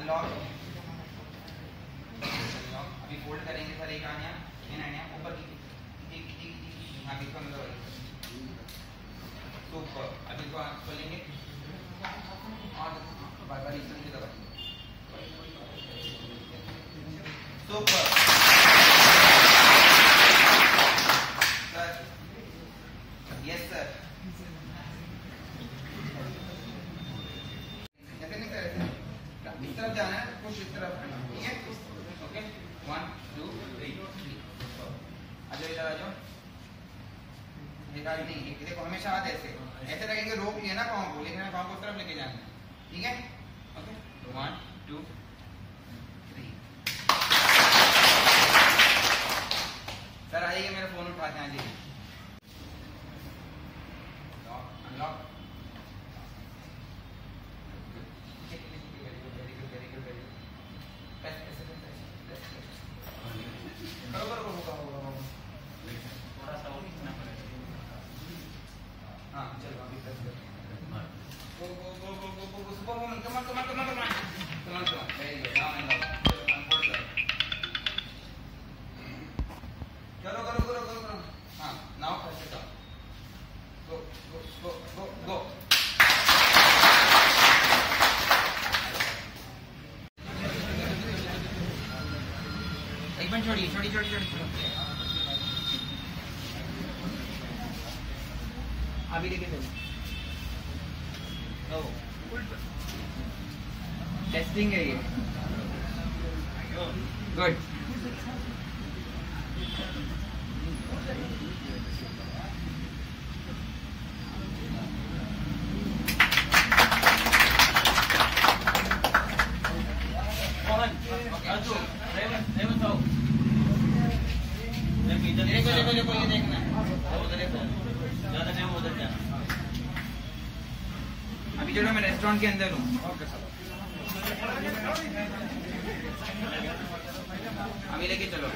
unlock अभी fold करेंगे sir एक आने इन आने ऊपर की हाँ इसको अंदर वाली सुपर अभी इसको खोलेंगे और बार बार इसमें की दबाएंगे सुपर सर यस सर ऐसे नहीं सर इस तरफ जाना है कुछ इस तरफ करना ठीक है ओके 1 2 3 आ जाओ इधर आ जाओ नहीं देखो हमेशा हाथ ऐसे ऐसे लगेंगे रोक लिया ना पाँव को लेकिन पाँव को उस तरफ लेके जाना ठीक है ओके 1 2 3 सर आइए मेरा फोन उठाते हैं आइए अनलॉक छोड़ी अभी लेके चलो टेस्टिंग है ये गुड देखो ये देखना अभी चलो मैं रेस्टोरेंट के अंदर हूँ अभी लेके चलो